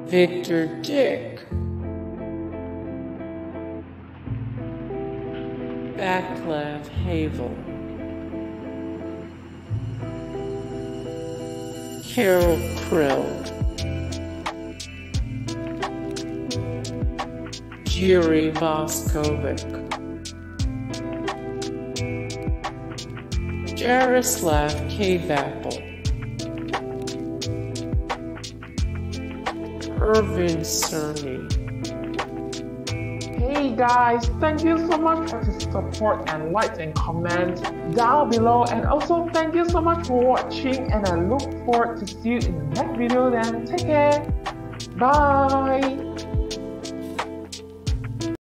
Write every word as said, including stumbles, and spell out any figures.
Viktor Dyk, Vclav Havel, Karel Kryl, Voskovec, Jaroslav Kvapil, Ervn. Hey guys, thank you so much for the support and likes and comments down below, and also thank you so much for watching, and I look forward to see you in the next video. Then take care, bye.